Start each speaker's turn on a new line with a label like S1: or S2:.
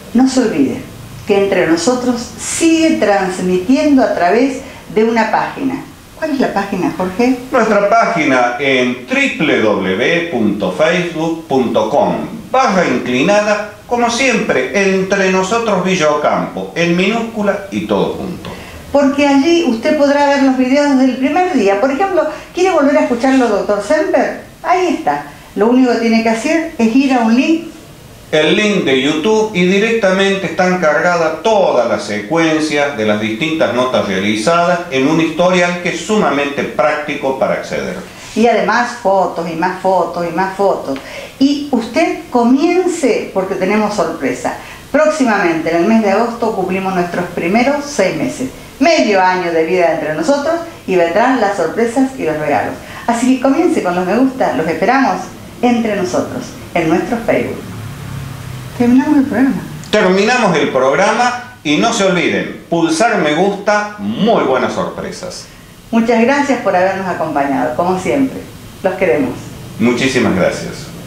S1: No se olvide que Entre Nosotros sigue transmitiendo a través de una página. ¿Cuál es la página, Jorge?
S2: Nuestra página en www.facebook.com/inclinada, como siempre, Entre Nosotros Villa Ocampo, en minúscula y todo junto.
S1: Porque allí usted podrá ver los videos del primer día. Por ejemplo, ¿quiere volver a escucharlo, doctor Semper? Ahí está. Lo único que tiene que hacer es ir a un link.
S2: El link de YouTube, y directamente están cargadas todas las secuencias de las distintas notas realizadas en un historial que es sumamente práctico para acceder.
S1: Y además fotos y más fotos y más fotos. Y usted comience porque tenemos sorpresa. Próximamente, en el mes de agosto, cumplimos nuestros primeros 6 meses. Medio año de vida Entre Nosotros y vendrán las sorpresas y los regalos. Así que comience con los me gusta. Los esperamos Entre Nosotros en nuestro Facebook. Terminamos el programa.
S2: Terminamos el programa y no se olviden, pulsar me gusta, muy buenas sorpresas.
S1: Muchas gracias por habernos acompañado, como siempre. Los queremos.
S2: Muchísimas gracias.